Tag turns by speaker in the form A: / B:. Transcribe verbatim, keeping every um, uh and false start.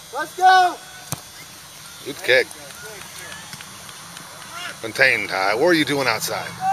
A: Let's go.
B: Good kick. Contain, Ty. What are you doing outside?